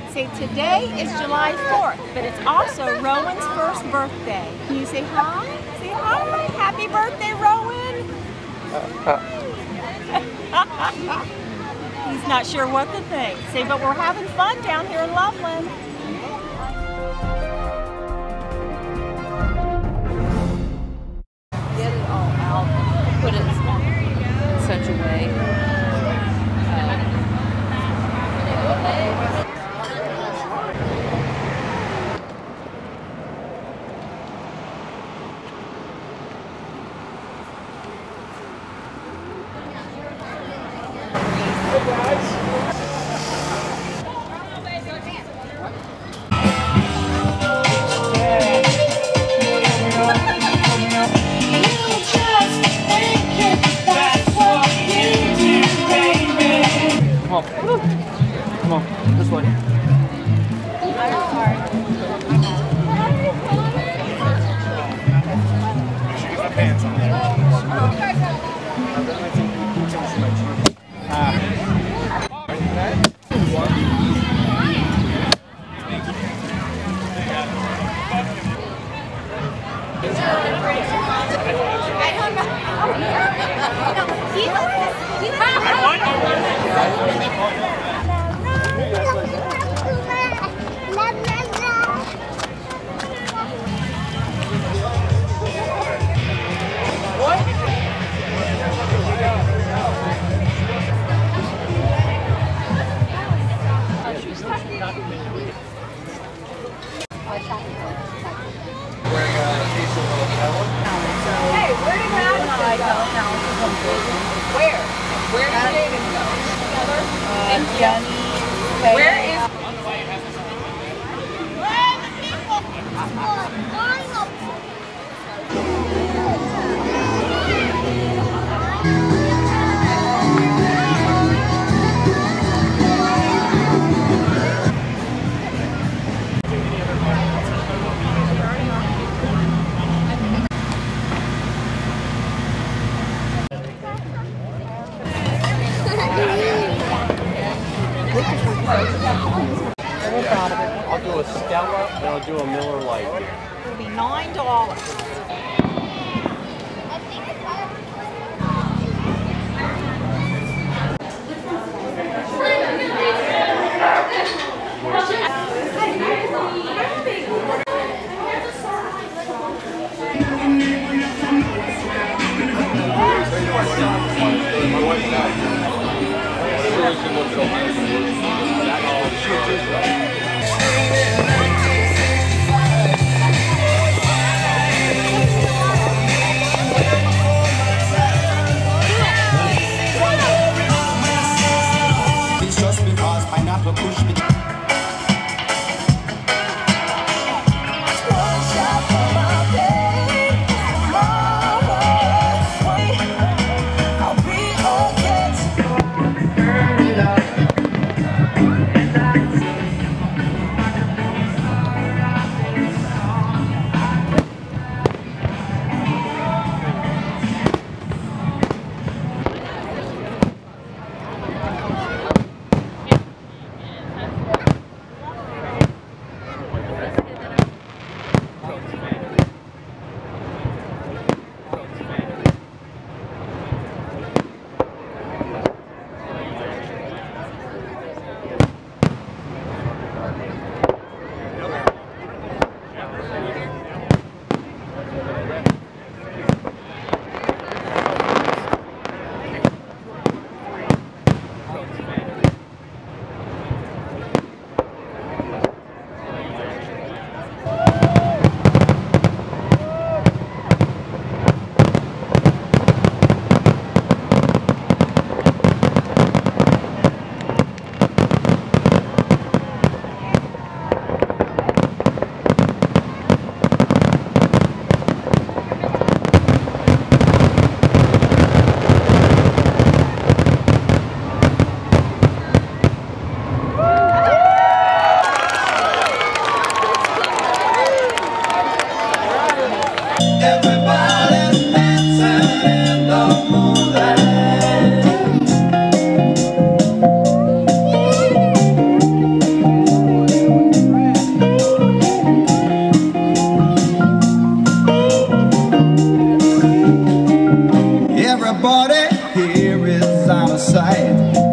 Say, today is July 4th, but it's also Rowan's first birthday. Can you say hi? Say hi. Happy birthday, Rowan. He's not sure what to think. Say, but we're having fun down here in Loveland. Get it all out, put it in such a way. Come on, this way. Where did David go? And Jenny. Where is... I'll do a Stella and I'll do a Miller Lite. It'll be $9. Hey.